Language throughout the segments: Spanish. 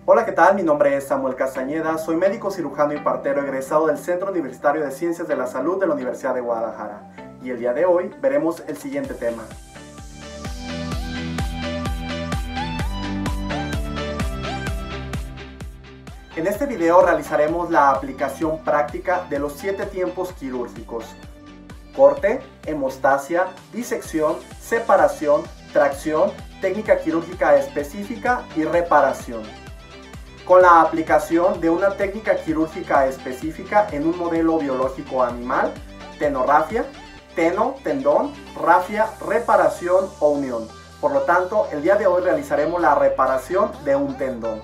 Hola, ¿qué tal? Mi nombre es Samuel Castañeda, soy médico cirujano y partero egresado del Centro Universitario de Ciencias de la Salud de la Universidad de Guadalajara. Y el día de hoy veremos el siguiente tema. En este video realizaremos la aplicación práctica de los 7 tiempos quirúrgicos: corte, hemostasia, disección, separación, tracción, técnica quirúrgica específica y reparación. Con la aplicación de una técnica quirúrgica específica en un modelo biológico animal, tenorrafia, teno, tendón, rafia, reparación o unión. Por lo tanto, el día de hoy realizaremos la reparación de un tendón.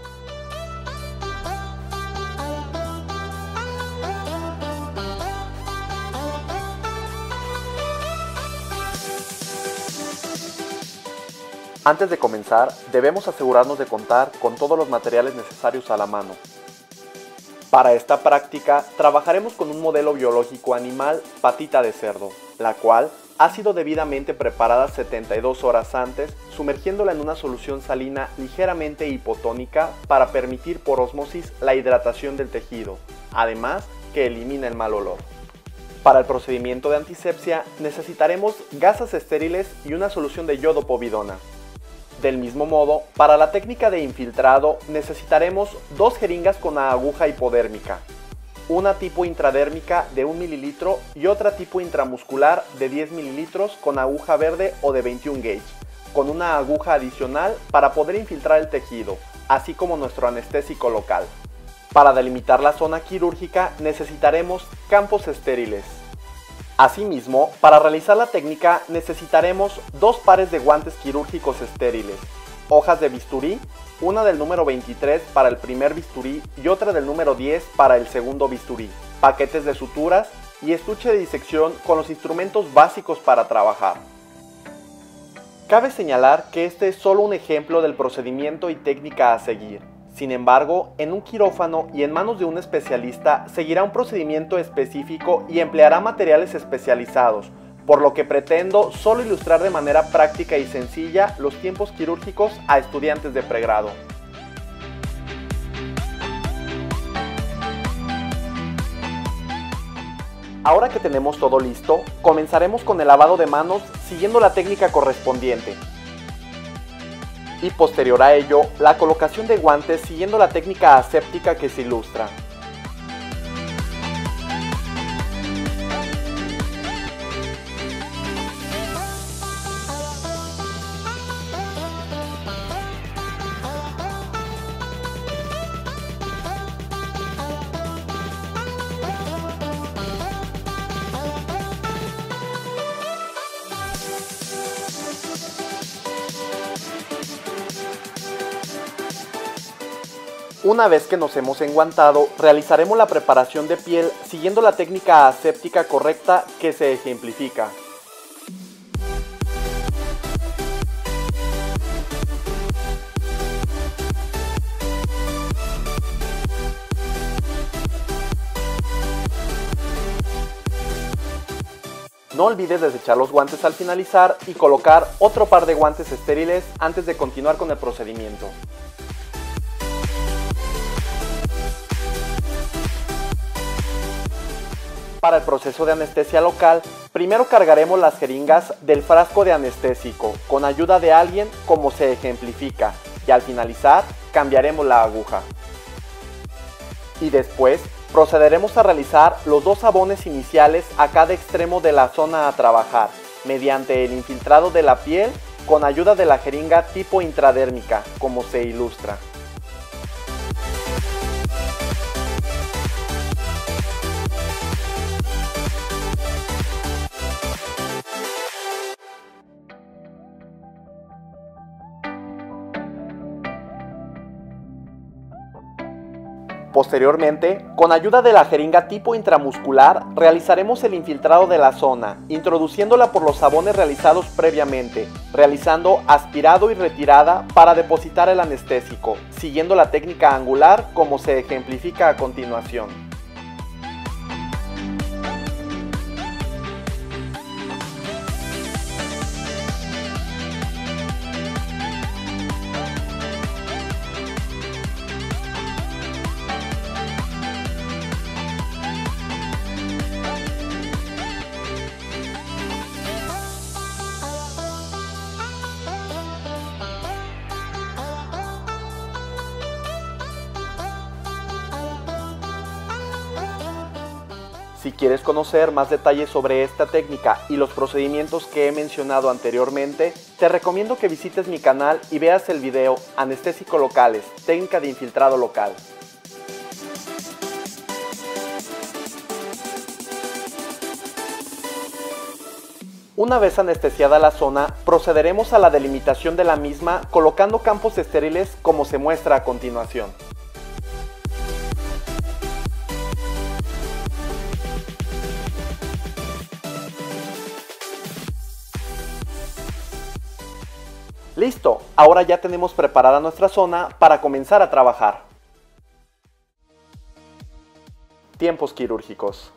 Antes de comenzar, debemos asegurarnos de contar con todos los materiales necesarios a la mano. Para esta práctica, trabajaremos con un modelo biológico animal patita de cerdo, la cual ha sido debidamente preparada 72 horas antes, sumergiéndola en una solución salina ligeramente hipotónica para permitir por ósmosis la hidratación del tejido, además que elimina el mal olor. Para el procedimiento de antisepsia necesitaremos gasas estériles y una solución de yodo povidona. Del mismo modo, para la técnica de infiltrado necesitaremos 2 jeringas con aguja hipodérmica, una tipo intradérmica de 1 ml y otra tipo intramuscular de 10 ml con aguja verde o de 21 gauge, con una aguja adicional para poder infiltrar el tejido, así como nuestro anestésico local. Para delimitar la zona quirúrgica necesitaremos campos estériles. Asimismo, para realizar la técnica necesitaremos 2 pares de guantes quirúrgicos estériles, hojas de bisturí, una del número 23 para el primer bisturí y otra del número 10 para el segundo bisturí, paquetes de suturas y estuche de disección con los instrumentos básicos para trabajar. Cabe señalar que este es solo un ejemplo del procedimiento y técnica a seguir. Sin embargo, en un quirófano y en manos de un especialista seguirá un procedimiento específico y empleará materiales especializados, por lo que pretendo solo ilustrar de manera práctica y sencilla los tiempos quirúrgicos a estudiantes de pregrado. Ahora que tenemos todo listo, comenzaremos con el lavado de manos siguiendo la técnica correspondiente. Y posterior a ello, la colocación de guantes siguiendo la técnica aséptica que se ilustra. Una vez que nos hemos enguantado, realizaremos la preparación de piel siguiendo la técnica aséptica correcta que se ejemplifica. No olvides desechar los guantes al finalizar y colocar otro par de guantes estériles antes de continuar con el procedimiento. Para el proceso de anestesia local, primero cargaremos las jeringas del frasco de anestésico con ayuda de alguien como se ejemplifica y al finalizar cambiaremos la aguja. Y después procederemos a realizar los 2 jabones iniciales a cada extremo de la zona a trabajar mediante el infiltrado de la piel con ayuda de la jeringa tipo intradérmica como se ilustra. Posteriormente, con ayuda de la jeringa tipo intramuscular, realizaremos el infiltrado de la zona, introduciéndola por los jabones realizados previamente, realizando aspirado y retirada para depositar el anestésico, siguiendo la técnica angular como se ejemplifica a continuación. Si quieres conocer más detalles sobre esta técnica y los procedimientos que he mencionado anteriormente, te recomiendo que visites mi canal y veas el video Anestésico Locales, técnica de infiltrado local. Una vez anestesiada la zona, procederemos a la delimitación de la misma colocando campos estériles como se muestra a continuación. Listo, ahora ya tenemos preparada nuestra zona para comenzar a trabajar. Tiempos quirúrgicos.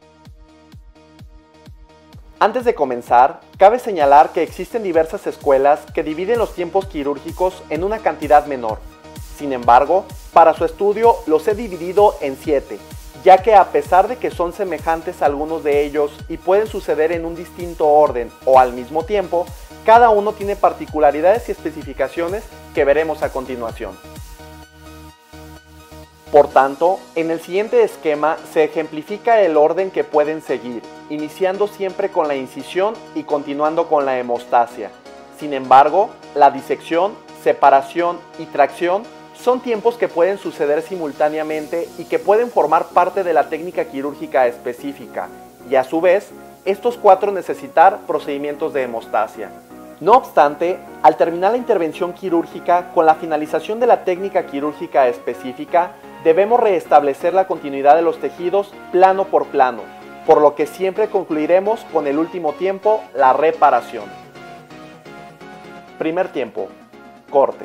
Antes de comenzar, cabe señalar que existen diversas escuelas que dividen los tiempos quirúrgicos en una cantidad menor. Sin embargo, para su estudio los he dividido en 7, ya que a pesar de que son semejantes algunos de ellos y pueden suceder en un distinto orden o al mismo tiempo, cada uno tiene particularidades y especificaciones que veremos a continuación. Por tanto, en el siguiente esquema se ejemplifica el orden que pueden seguir, iniciando siempre con la incisión y continuando con la hemostasia. Sin embargo, la disección, separación y tracción son tiempos que pueden suceder simultáneamente y que pueden formar parte de la técnica quirúrgica específica, y a su vez, estos 4 necesitar procedimientos de hemostasia. No obstante, al terminar la intervención quirúrgica con la finalización de la técnica quirúrgica específica, debemos restablecer la continuidad de los tejidos plano por plano, por lo que siempre concluiremos con el último tiempo, la reparación. Primer tiempo, corte.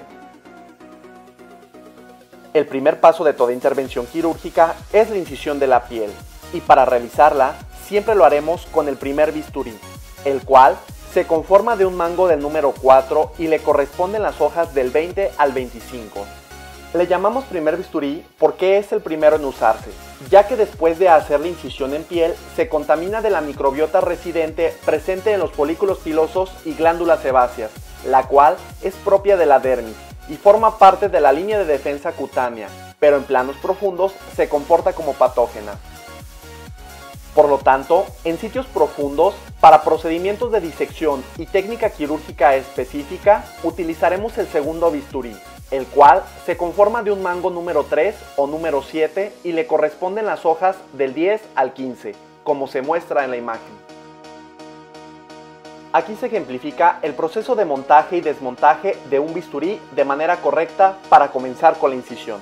El primer paso de toda intervención quirúrgica es la incisión de la piel, y para realizarla siempre lo haremos con el primer bisturí, el cual se conforma de un mango del número 4 y le corresponden las hojas del 20 al 25. Le llamamos primer bisturí porque es el primero en usarse, ya que después de hacer la incisión en piel se contamina de la microbiota residente presente en los folículos pilosos y glándulas sebáceas, la cual es propia de la dermis y forma parte de la línea de defensa cutánea, pero en planos profundos se comporta como patógena. Por lo tanto, en sitios profundos, para procedimientos de disección y técnica quirúrgica específica, utilizaremos el segundo bisturí, el cual se conforma de un mango número 3 o número 7 y le corresponden las hojas del 10 al 15, como se muestra en la imagen. Aquí se ejemplifica el proceso de montaje y desmontaje de un bisturí de manera correcta para comenzar con la incisión.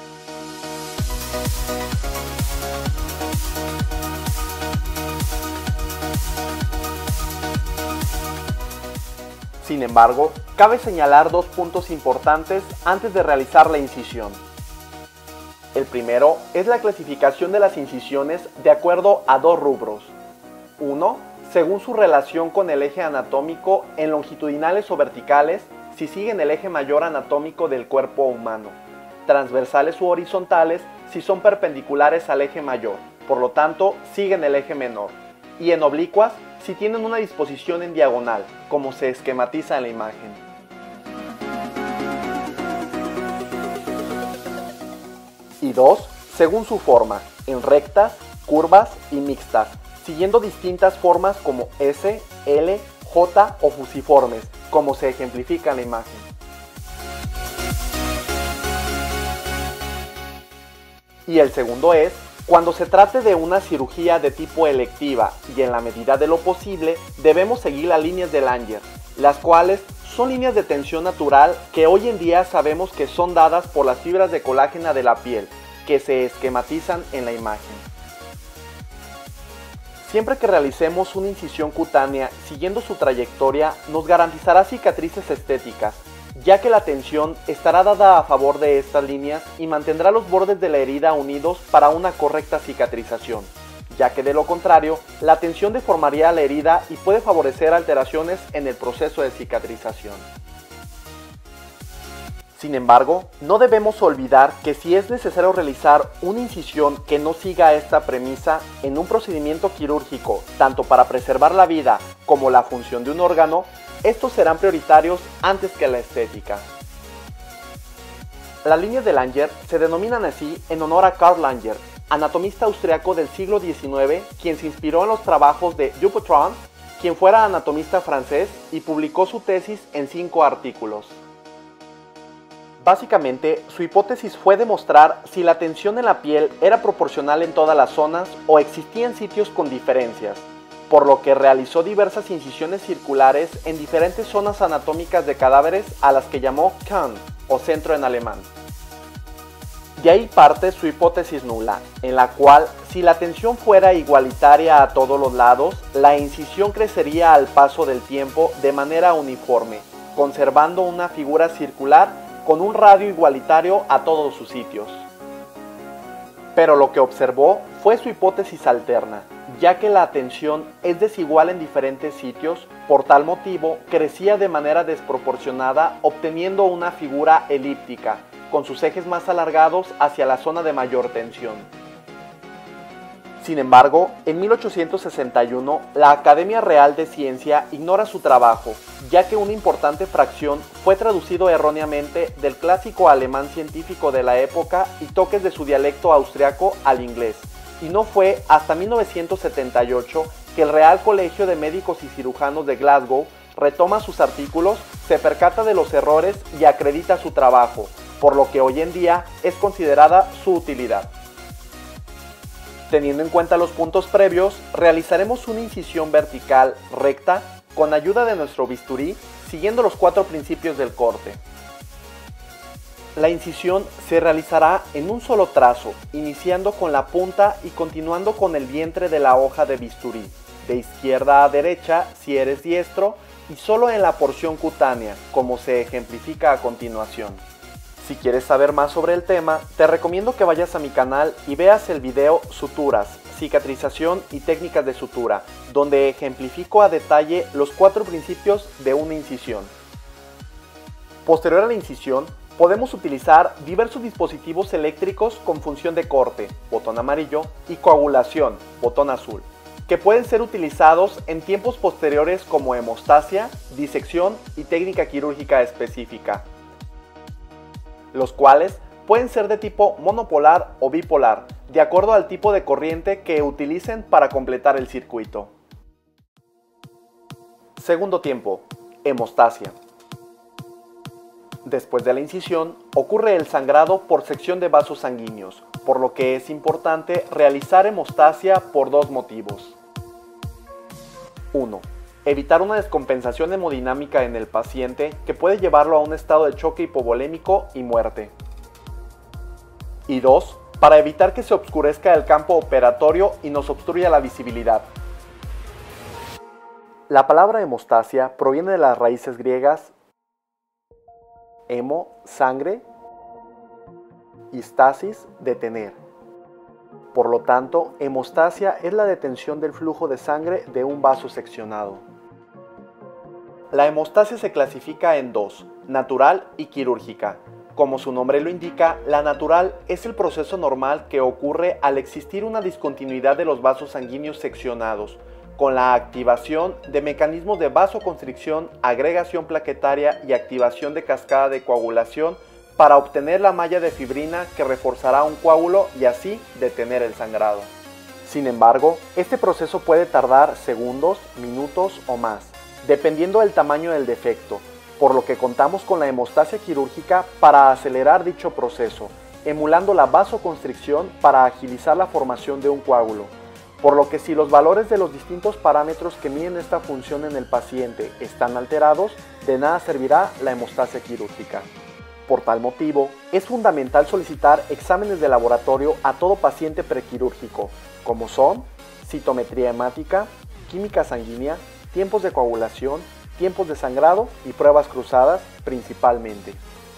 Sin embargo, cabe señalar 2 puntos importantes antes de realizar la incisión. El primero es la clasificación de las incisiones de acuerdo a 2 rubros. 1. Según su relación con el eje anatómico en longitudinales o verticales, si siguen el eje mayor anatómico del cuerpo humano. Transversales u horizontales si son perpendiculares al eje mayor, por lo tanto siguen el eje menor. Y en oblicuas si tienen una disposición en diagonal, como se esquematiza en la imagen. Y 2, según su forma, en rectas, curvas y mixtas, siguiendo distintas formas como S, L, J o fusiformes, como se ejemplifica en la imagen. Y el segundo es cuando se trate de una cirugía de tipo electiva y en la medida de lo posible debemos seguir las líneas de Langer, las cuales son líneas de tensión natural que hoy en día sabemos que son dadas por las fibras de colágena de la piel, que se esquematizan en la imagen. Siempre que realicemos una incisión cutánea siguiendo su trayectoria nos garantizará cicatrices estéticas, ya que la tensión estará dada a favor de estas líneas y mantendrá los bordes de la herida unidos para una correcta cicatrización, ya que de lo contrario, la tensión deformaría la herida y puede favorecer alteraciones en el proceso de cicatrización. Sin embargo, no debemos olvidar que si es necesario realizar una incisión que no siga esta premisa en un procedimiento quirúrgico, tanto para preservar la vida como la función de un órgano, estos serán prioritarios antes que la estética. Las líneas de Langer se denominan así en honor a Karl Langer, anatomista austriaco del siglo XIX, quien se inspiró en los trabajos de Dupuytren, quien fuera anatomista francés y publicó su tesis en 5 artículos. Básicamente, su hipótesis fue demostrar si la tensión en la piel era proporcional en todas las zonas o existían sitios con diferencias, por lo que realizó diversas incisiones circulares en diferentes zonas anatómicas de cadáveres a las que llamó Kern, o centro en alemán. De ahí parte su hipótesis nula, en la cual, si la tensión fuera igualitaria a todos los lados, la incisión crecería al paso del tiempo de manera uniforme, conservando una figura circular con un radio igualitario a todos sus sitios. Pero lo que observó fue su hipótesis alterna, ya que la tensión es desigual en diferentes sitios, por tal motivo crecía de manera desproporcionada, obteniendo una figura elíptica, con sus ejes más alargados hacia la zona de mayor tensión. Sin embargo, en 1861, la Academia Real de Ciencia ignora su trabajo, ya que una importante fracción fue traducido erróneamente del clásico alemán científico de la época y toques de su dialecto austriaco al inglés, y no fue hasta 1978 que el Real Colegio de Médicos y Cirujanos de Glasgow retoma sus artículos, se percata de los errores y acredita su trabajo, por lo que hoy en día es considerada su utilidad. Teniendo en cuenta los puntos previos, realizaremos una incisión vertical recta con ayuda de nuestro bisturí, siguiendo los 4 principios del corte. La incisión se realizará en un solo trazo, iniciando con la punta y continuando con el vientre de la hoja de bisturí, de izquierda a derecha si eres diestro y solo en la porción cutánea, como se ejemplifica a continuación. Si quieres saber más sobre el tema, te recomiendo que vayas a mi canal y veas el video Suturas, cicatrización y técnicas de sutura, donde ejemplifico a detalle los 4 principios de una incisión. Posterior a la incisión, podemos utilizar diversos dispositivos eléctricos con función de corte, botón amarillo, y coagulación, botón azul, que pueden ser utilizados en tiempos posteriores como hemostasia, disección y técnica quirúrgica específica, los cuales pueden ser de tipo monopolar o bipolar, de acuerdo al tipo de corriente que utilicen para completar el circuito. Segundo tiempo, hemostasia. Después de la incisión, ocurre el sangrado por sección de vasos sanguíneos, por lo que es importante realizar hemostasia por 2 motivos. 1. Evitar una descompensación hemodinámica en el paciente que puede llevarlo a un estado de choque hipovolémico y muerte. Y 2. Para evitar que se obscurezca el campo operatorio y nos obstruya la visibilidad. La palabra hemostasia proviene de las raíces griegas hemo, sangre, y stasis, detener. Por lo tanto, hemostasia es la detención del flujo de sangre de un vaso seccionado. La hemostasia se clasifica en 2, natural y quirúrgica. Como su nombre lo indica, la natural es el proceso normal que ocurre al existir una discontinuidad de los vasos sanguíneos seccionados, con la activación de mecanismos de vasoconstricción, agregación plaquetaria y activación de cascada de coagulación para obtener la malla de fibrina que reforzará un coágulo y así detener el sangrado. Sin embargo, este proceso puede tardar segundos, minutos o más, dependiendo del tamaño del defecto, por lo que contamos con la hemostasia quirúrgica para acelerar dicho proceso, emulando la vasoconstricción para agilizar la formación de un coágulo. Por lo que si los valores de los distintos parámetros que miden esta función en el paciente están alterados, de nada servirá la hemostasia quirúrgica. Por tal motivo, es fundamental solicitar exámenes de laboratorio a todo paciente prequirúrgico, como son citometría hemática, química sanguínea, tiempos de coagulación, tiempos de sangrado y pruebas cruzadas principalmente.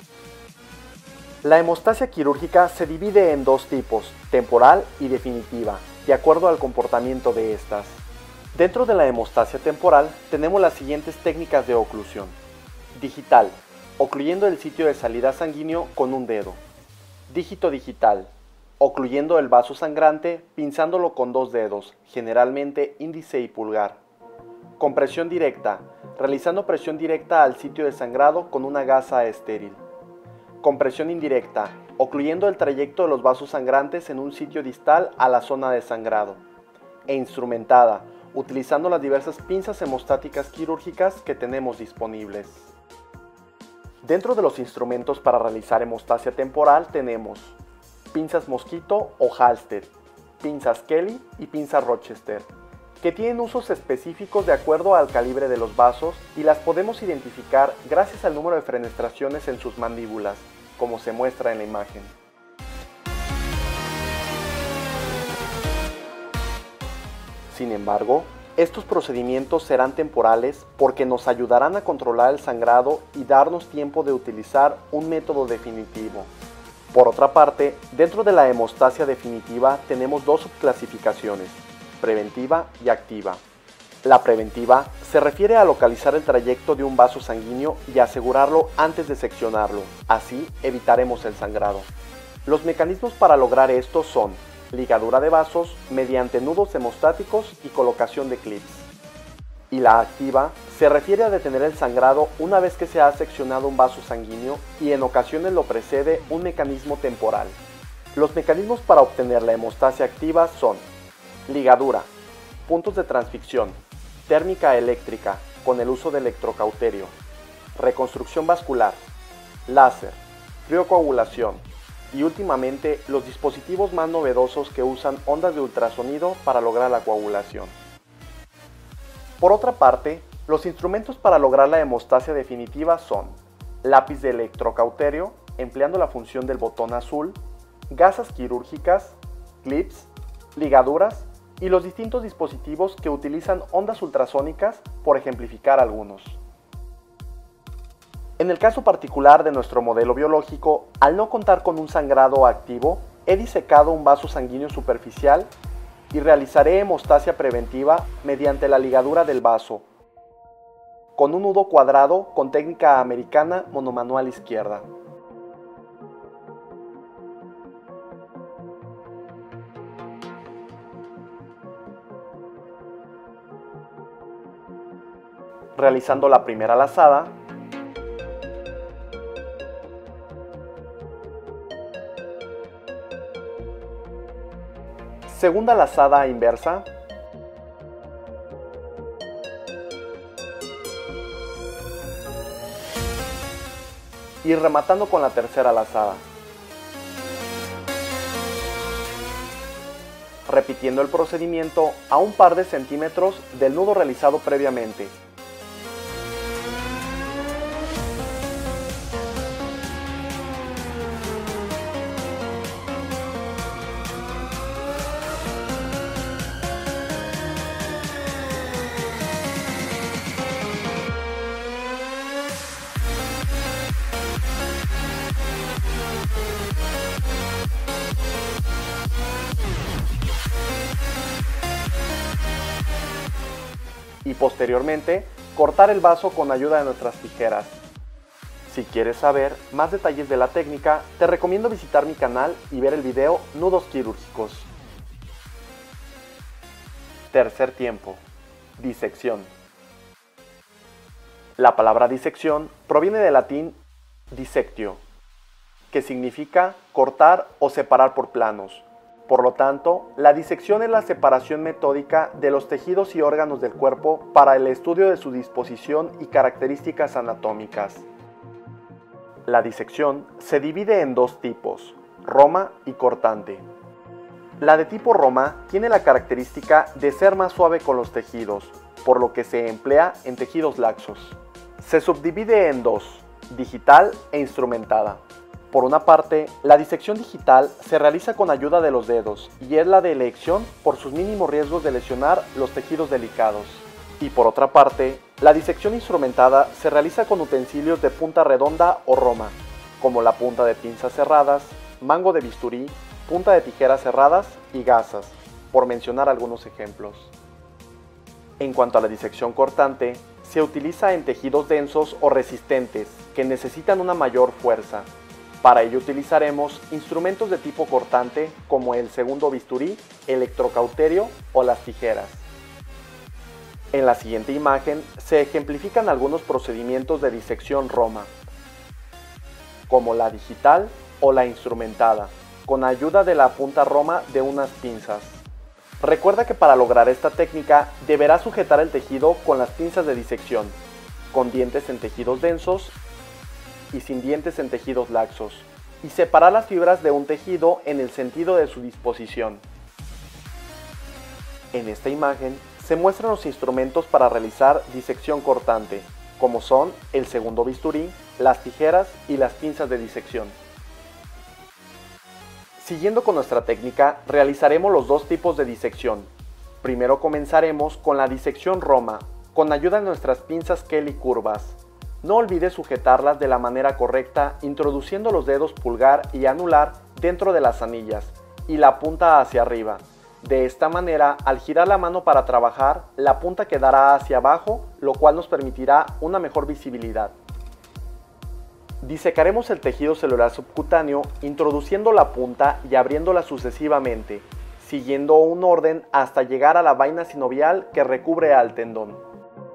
La hemostasia quirúrgica se divide en 2 tipos, temporal y definitiva, de acuerdo al comportamiento de estas. Dentro de la hemostasia temporal tenemos las siguientes técnicas de oclusión. Digital, ocluyendo el sitio de salida sanguíneo con un dedo. Dígito digital, ocluyendo el vaso sangrante pinzándolo con 2 dedos, generalmente índice y pulgar. Compresión directa, realizando presión directa al sitio de sangrado con una gasa estéril. compresión indirecta, ocluyendo el trayecto de los vasos sangrantes en un sitio distal a la zona de sangrado. E instrumentada, utilizando las diversas pinzas hemostáticas quirúrgicas que tenemos disponibles. Dentro de los instrumentos para realizar hemostasia temporal tenemos pinzas Mosquito o Halsted, pinzas Kelly y pinzas Rochester, que tienen usos específicos de acuerdo al calibre de los vasos y las podemos identificar gracias al número de fenestraciones en sus mandíbulas, como se muestra en la imagen. Sin embargo, estos procedimientos serán temporales porque nos ayudarán a controlar el sangrado y darnos tiempo de utilizar un método definitivo. Por otra parte, dentro de la hemostasia definitiva tenemos dos subclasificaciones, preventiva y activa. La preventiva se refiere a localizar el trayecto de un vaso sanguíneo y asegurarlo antes de seccionarlo, así evitaremos el sangrado. Los mecanismos para lograr esto son ligadura de vasos mediante nudos hemostáticos y colocación de clips. Y la activa se refiere a detener el sangrado una vez que se ha seccionado un vaso sanguíneo y en ocasiones lo precede un mecanismo temporal. Los mecanismos para obtener la hemostasia activa son ligadura, puntos de transficción, térmica eléctrica con el uso de electrocauterio, reconstrucción vascular, láser, criocoagulación y últimamente los dispositivos más novedosos que usan ondas de ultrasonido para lograr la coagulación. Por otra parte, los instrumentos para lograr la hemostasia definitiva son lápiz de electrocauterio, empleando la función del botón azul, gasas quirúrgicas, clips, ligaduras y los distintos dispositivos que utilizan ondas ultrasónicas, por ejemplificar algunos. En el caso particular de nuestro modelo biológico, al no contar con un sangrado activo, he disecado un vaso sanguíneo superficial y realizaré hemostasia preventiva mediante la ligadura del vaso, con un nudo cuadrado con técnica americana monomanual izquierda. Realizando la primera lazada, segunda lazada inversa, y rematando con la tercera lazada. Repitiendo el procedimiento a un par de centímetros del nudo realizado previamente. Y posteriormente cortar el vaso con ayuda de nuestras tijeras. Si quieres saber más detalles de la técnica, te recomiendo visitar mi canal y ver el video Nudos quirúrgicos. Tercer tiempo, disección. La palabra disección proviene del latín dissectio, que significa cortar o separar por planos. Por lo tanto, la disección es la separación metódica de los tejidos y órganos del cuerpo para el estudio de su disposición y características anatómicas. La disección se divide en dos tipos, roma y cortante. La de tipo roma tiene la característica de ser más suave con los tejidos, por lo que se emplea en tejidos laxos. Se subdivide en dos, digital e instrumentada. Por una parte, la disección digital se realiza con ayuda de los dedos y es la de elección por sus mínimos riesgos de lesionar los tejidos delicados. Y por otra parte, la disección instrumentada se realiza con utensilios de punta redonda o roma, como la punta de pinzas cerradas, mango de bisturí, punta de tijeras cerradas y gasas, por mencionar algunos ejemplos. En cuanto a la disección cortante, se utiliza en tejidos densos o resistentes que necesitan una mayor fuerza. Para ello utilizaremos instrumentos de tipo cortante como el segundo bisturí, electrocauterio o las tijeras. En la siguiente imagen se ejemplifican algunos procedimientos de disección roma. como la digital o la instrumentada, con ayuda de la punta roma de unas pinzas. Recuerda que para lograr esta técnica deberás sujetar el tejido con las pinzas de disección, con dientes en tejidos densos y sin dientes en tejidos laxos, y separar las fibras de un tejido en el sentido de su disposición. En esta imagen se muestran los instrumentos para realizar disección cortante, como son el segundo bisturí, las tijeras y las pinzas de disección. Siguiendo con nuestra técnica, realizaremos los dos tipos de disección. Primero comenzaremos con la disección roma, con ayuda de nuestras pinzas Kelly curvas. No olvides sujetarlas de la manera correcta, introduciendo los dedos pulgar y anular dentro de las anillas y la punta hacia arriba. De esta manera, al girar la mano para trabajar, la punta quedará hacia abajo, lo cual nos permitirá una mejor visibilidad. Disecaremos el tejido celular subcutáneo introduciendo la punta y abriéndola sucesivamente, siguiendo un orden hasta llegar a la vaina sinovial que recubre al tendón.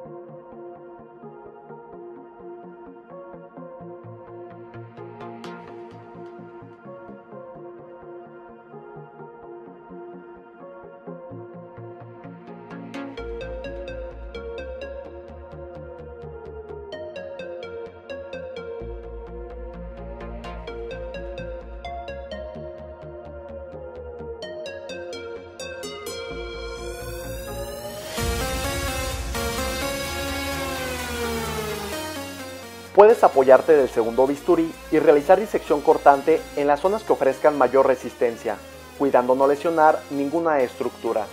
Puedes apoyarte del segundo bisturí y realizar disección cortante en las zonas que ofrezcan mayor resistencia, cuidando no lesionar ninguna estructura.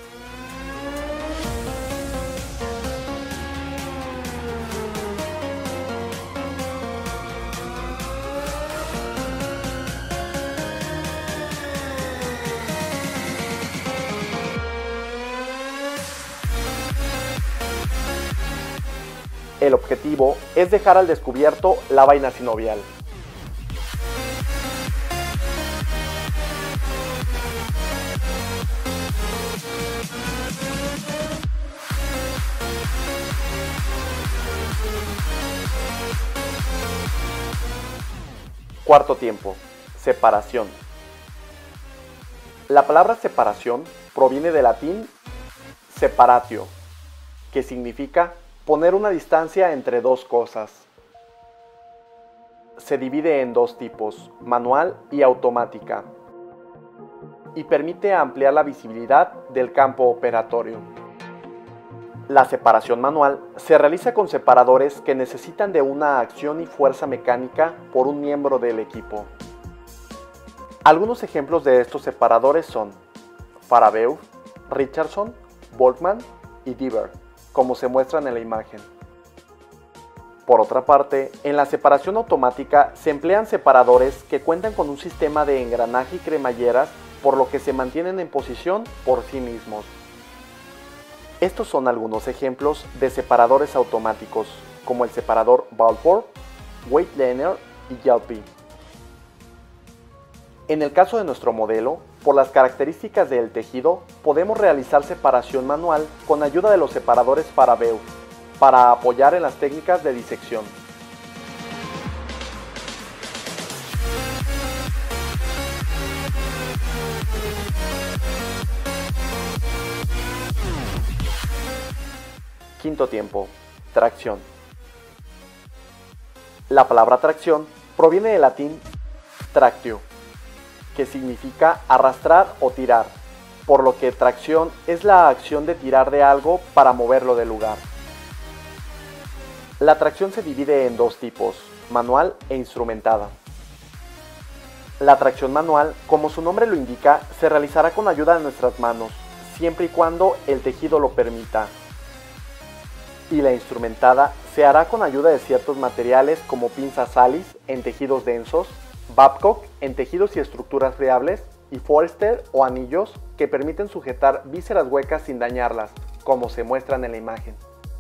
El objetivo es dejar al descubierto la vaina sinovial. Cuarto tiempo, separación. La palabra separación proviene del latín separatio, que significa poner una distancia entre dos cosas. Se divide en dos tipos, manual y automática, y permite ampliar la visibilidad del campo operatorio. La separación manual se realiza con separadores que necesitan de una acción y fuerza mecánica por un miembro del equipo. Algunos ejemplos de estos separadores son Farabeu, Richardson, Volkmann y Dever, como se muestran en la imagen. Por otra parte, en la separación automática se emplean separadores que cuentan con un sistema de engranaje y cremalleras, por lo que se mantienen en posición por sí mismos. Estos son algunos ejemplos de separadores automáticos, como el separador Balfour, Weightliner y Yelpy. En el caso de nuestro modelo, por las características del tejido, podemos realizar separación manual con ayuda de los separadores Farabeu, para apoyar en las técnicas de disección. Quinto tiempo, tracción. La palabra tracción proviene del latín tractio, que significa arrastrar o tirar, por lo que tracción es la acción de tirar de algo para moverlo del lugar. La tracción se divide en dos tipos, manual e instrumentada. La tracción manual, como su nombre lo indica, se realizará con ayuda de nuestras manos, siempre y cuando el tejido lo permita. Y la instrumentada se hará con ayuda de ciertos materiales como pinzas Alice en tejidos densos, Babcock en tejidos y estructuras friables y Forster o anillos que permiten sujetar vísceras huecas sin dañarlas, como se muestran en la imagen.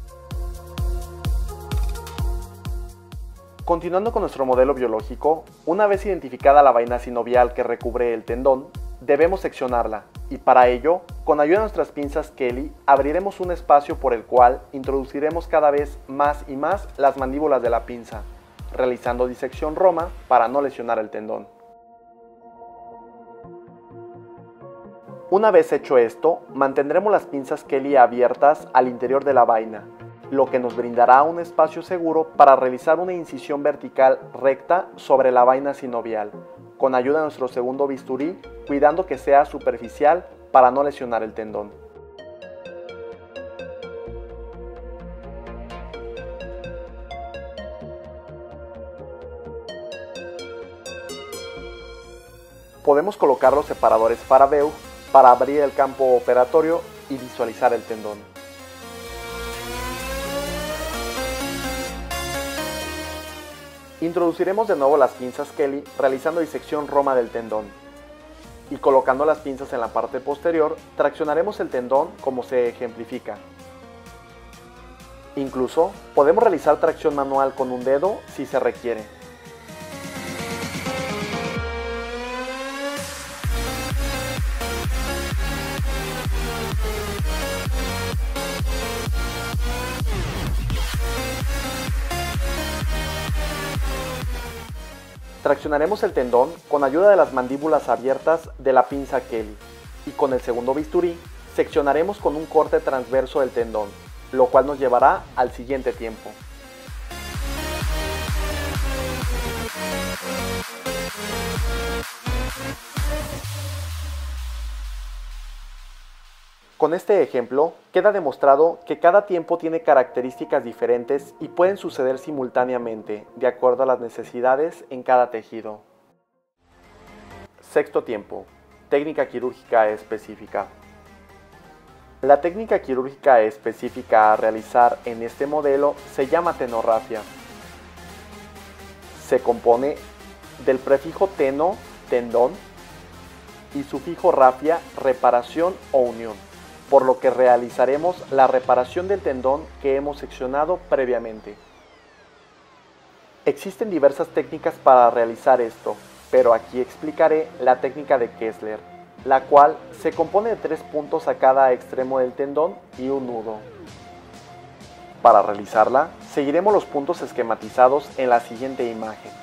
Continuando con nuestro modelo biológico, una vez identificada la vaina sinovial que recubre el tendón, debemos seccionarla y para ello, con ayuda de nuestras pinzas Kelly, abriremos un espacio por el cual introduciremos cada vez más y más las mandíbulas de la pinza, realizando disección roma para no lesionar el tendón. Una vez hecho esto, mantendremos las pinzas Kelly abiertas al interior de la vaina, lo que nos brindará un espacio seguro para realizar una incisión vertical recta sobre la vaina sinovial, con ayuda de nuestro segundo bisturí, cuidando que sea superficial para no lesionar el tendón. Podemos colocar los separadores Farabeu para abrir el campo operatorio y visualizar el tendón. Introduciremos de nuevo las pinzas Kelly realizando disección roma del tendón. Y colocando las pinzas en la parte posterior, traccionaremos el tendón como se ejemplifica. Incluso podemos realizar tracción manual con un dedo si se requiere. Traccionaremos el tendón con ayuda de las mandíbulas abiertas de la pinza Kelly y con el segundo bisturí seccionaremos con un corte transverso del tendón, lo cual nos llevará al siguiente tiempo. Con este ejemplo, queda demostrado que cada tiempo tiene características diferentes y pueden suceder simultáneamente, de acuerdo a las necesidades en cada tejido. Sexto tiempo. Técnica quirúrgica específica. La técnica quirúrgica específica a realizar en este modelo se llama tenorrafia. Se compone del prefijo teno, tendón, y sufijo rafia, reparación o unión, por lo que realizaremos la reparación del tendón que hemos seccionado previamente. Existen diversas técnicas para realizar esto, pero aquí explicaré la técnica de Kessler, la cual se compone de 3 puntos a cada extremo del tendón y un nudo. Para realizarla, seguiremos los puntos esquematizados en la siguiente imagen.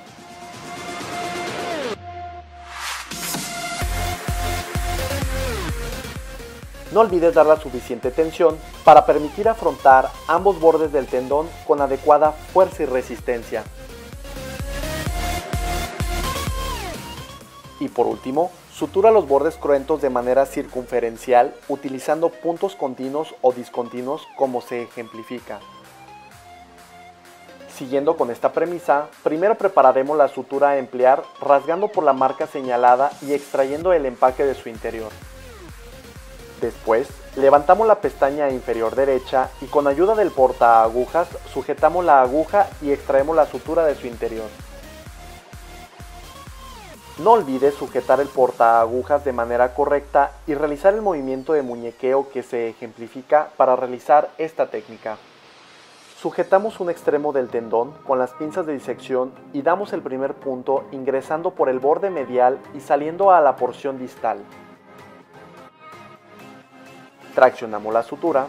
No olvides dar la suficiente tensión para permitir afrontar ambos bordes del tendón con adecuada fuerza y resistencia. Y por último, sutura los bordes cruentos de manera circunferencial utilizando puntos continuos o discontinuos como se ejemplifica. Siguiendo con esta premisa, primero prepararemos la sutura a emplear rasgando por la marca señalada y extrayendo el empaque de su interior. Después, levantamos la pestaña inferior derecha y con ayuda del portaagujas sujetamos la aguja y extraemos la sutura de su interior. No olvides sujetar el portaagujas de manera correcta y realizar el movimiento de muñequeo que se ejemplifica para realizar esta técnica. Sujetamos un extremo del tendón con las pinzas de disección y damos el primer punto ingresando por el borde medial y saliendo a la porción distal. Traccionamos la sutura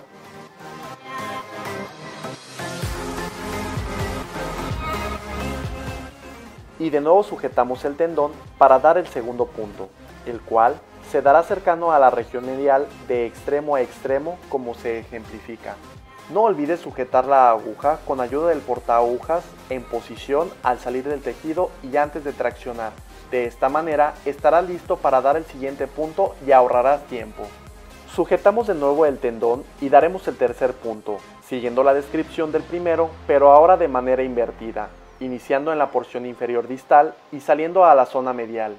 y de nuevo sujetamos el tendón para dar el segundo punto, el cual se dará cercano a la región medial de extremo a extremo como se ejemplifica. No olvides sujetar la aguja con ayuda del portaagujas en posición al salir del tejido y antes de traccionar. De esta manera estarás listo para dar el siguiente punto y ahorrarás tiempo. Sujetamos de nuevo el tendón y daremos el tercer punto, siguiendo la descripción del primero, pero ahora de manera invertida, iniciando en la porción inferior distal y saliendo a la zona medial.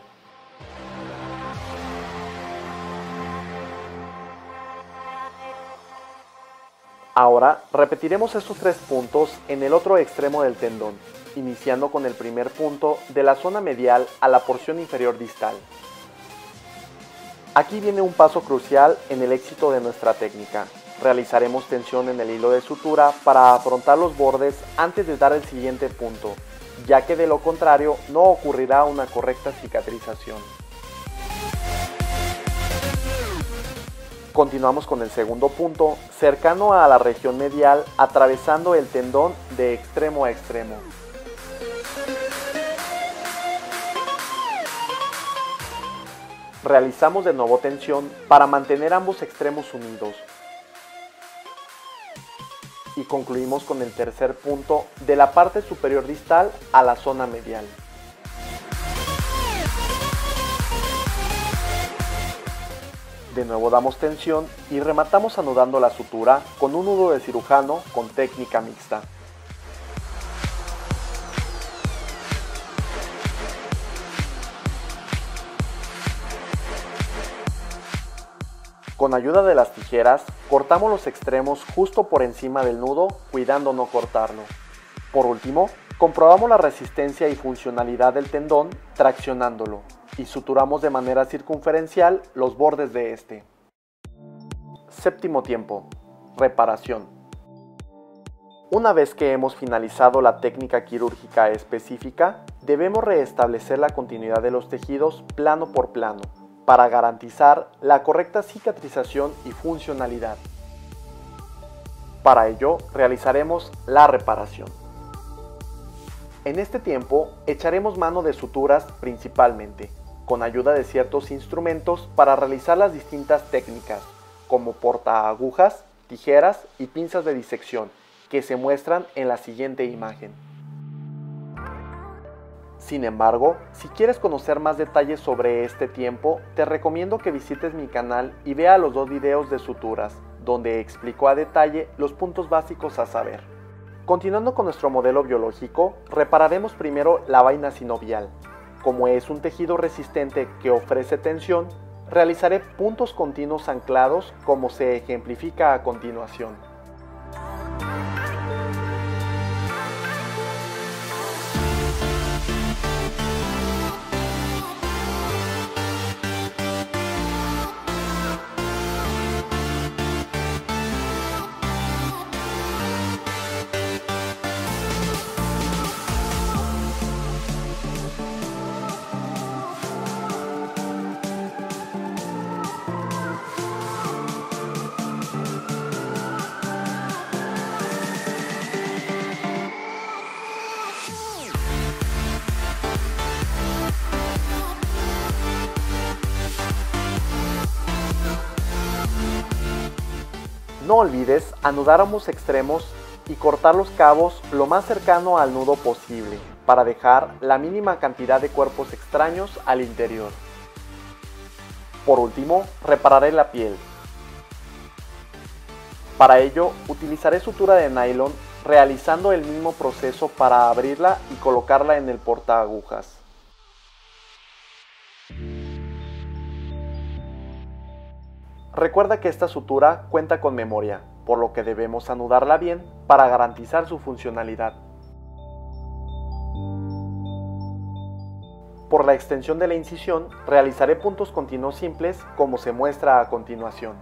Ahora repetiremos estos 3 puntos en el otro extremo del tendón, iniciando con el primer punto de la zona medial a la porción inferior distal. Aquí viene un paso crucial en el éxito de nuestra técnica. Realizaremos tensión en el hilo de sutura para afrontar los bordes antes de dar el siguiente punto, ya que de lo contrario no ocurrirá una correcta cicatrización. Continuamos con el segundo punto, cercano a la región medial, atravesando el tendón de extremo a extremo. Realizamos de nuevo tensión para mantener ambos extremos unidos. Y concluimos con el tercer punto de la parte superior distal a la zona medial. De nuevo damos tensión y rematamos anudando la sutura con un nudo de cirujano con técnica mixta. Con ayuda de las tijeras, cortamos los extremos justo por encima del nudo, cuidando no cortarlo. Por último, comprobamos la resistencia y funcionalidad del tendón traccionándolo y suturamos de manera circunferencial los bordes de este. Séptimo tiempo: reparación. Una vez que hemos finalizado la técnica quirúrgica específica, debemos restablecer la continuidad de los tejidos plano por plano, para garantizar la correcta cicatrización y funcionalidad. Para ello, realizaremos la reparación. En este tiempo, echaremos mano de suturas principalmente, con ayuda de ciertos instrumentos para realizar las distintas técnicas, como portaagujas, tijeras y pinzas de disección, que se muestran en la siguiente imagen. Sin embargo, si quieres conocer más detalles sobre este tiempo, te recomiendo que visites mi canal y vea los dos videos de suturas, donde explico a detalle los puntos básicos a saber. Continuando con nuestro modelo biológico, repararemos primero la vaina sinovial. Como es un tejido resistente que ofrece tensión, realizaré puntos continuos anclados como se ejemplifica a continuación. No olvides anudar ambos extremos y cortar los cabos lo más cercano al nudo posible para dejar la mínima cantidad de cuerpos extraños al interior. Por último, repararé la piel. Para ello, utilizaré sutura de nylon realizando el mismo proceso para abrirla y colocarla en el portaagujas. Recuerda que esta sutura cuenta con memoria, por lo que debemos anudarla bien para garantizar su funcionalidad. Por la extensión de la incisión, realizaré puntos continuos simples como se muestra a continuación.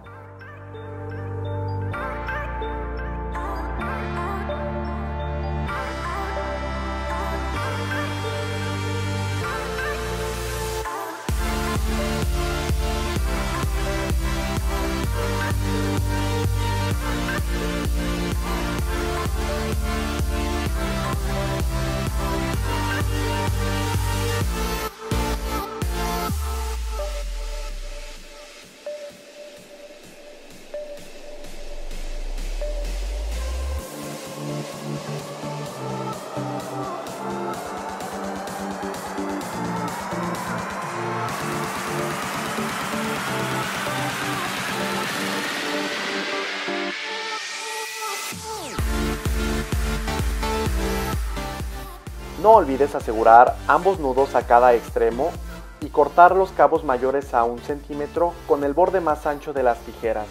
No olvides asegurar ambos nudos a cada extremo y cortar los cabos mayores a 1 centímetro con el borde más ancho de las tijeras.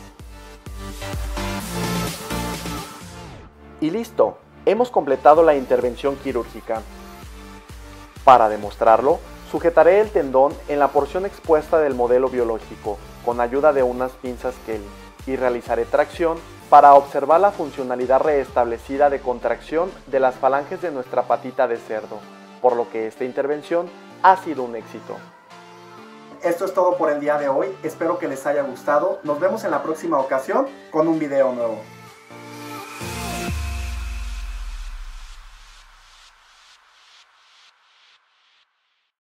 Y listo, hemos completado la intervención quirúrgica. Para demostrarlo, sujetaré el tendón en la porción expuesta del modelo biológico con ayuda de unas pinzas Kelly y realizaré tracción para observar la funcionalidad restablecida de contracción de las falanges de nuestra patita de cerdo, por lo que esta intervención ha sido un éxito. Esto es todo por el día de hoy, espero que les haya gustado, nos vemos en la próxima ocasión con un video nuevo.